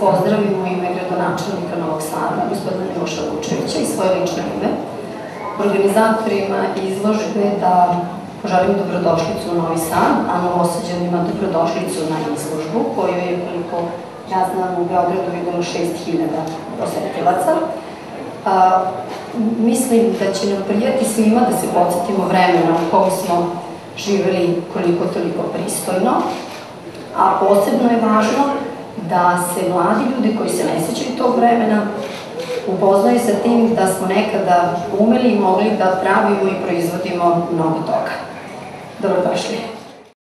pozdravim u ime gradonačelnika Novog Sada, gospodina Miloša Vučevića i svoje lično ime, organizatorima izložbe da poželim dobrodošlicu u Novi Sad, a Novosađanima dobrodošlicu na izložbu, koju je, koliko ja znam, u Beogradu videlo 6.000 posetilaca. Mislim da će nam prijati svima da se podsjetimo vremena u kojem smo živeli koliko toliko pristojno, a posebno je važno da se mladi ljudi koji se ne sećaju tog vremena upoznaju sa tim da smo nekada umeli i mogli da pravimo i proizvodimo mnogo toga. Dobrodošli.